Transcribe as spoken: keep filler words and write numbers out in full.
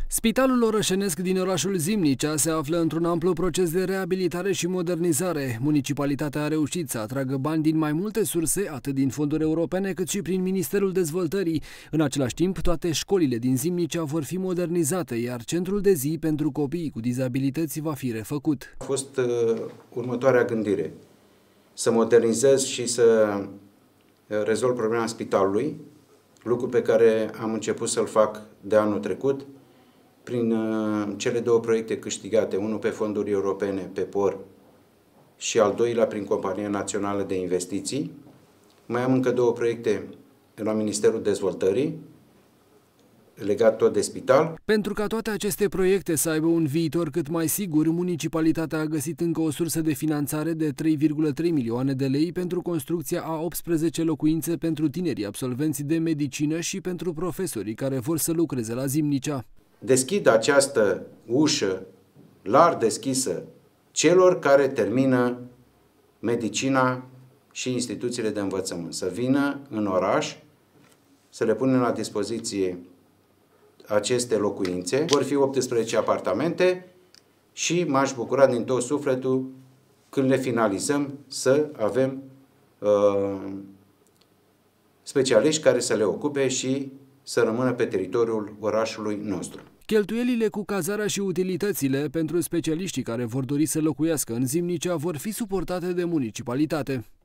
Spitalul orășenesc din orașul Zimnicea se află într-un amplu proces de reabilitare și modernizare. Municipalitatea a reușit să atragă bani din mai multe surse, atât din fonduri europene cât și prin Ministerul Dezvoltării. În același timp, toate școlile din Zimnicea vor fi modernizate, iar centrul de zi pentru copiii cu dizabilități va fi refăcut. A fost uh, următoarea gândire: să modernizez și să rezolv problema spitalului, lucru pe care am început să-l fac de anul trecut, prin uh, cele două proiecte câștigate, unul pe fonduri europene, pe P O R, și al doilea prin Compania Națională de Investiții. Mai am încă două proiecte la Ministerul Dezvoltării, legat tot de spital. Pentru ca toate aceste proiecte să aibă un viitor cât mai sigur, municipalitatea a găsit încă o sursă de finanțare de trei virgulă trei milioane de lei pentru construcția a optsprezece locuințe pentru tinerii absolvenți de medicină și pentru profesorii care vor să lucreze la Zimnicea. Deschid această ușă larg deschisă celor care termină medicina și instituțiile de învățământ. Să vină în oraș, să le punem la dispoziție aceste locuințe. Vor fi optsprezece apartamente și m-aș bucura din tot sufletul când le finalizăm să avem uh, specialiști care să le ocupe și să rămână pe teritoriul orașului nostru. Cheltuielile cu cazarea și utilitățile pentru specialiștii care vor dori să locuiască în Zimnicea vor fi suportate de municipalitate.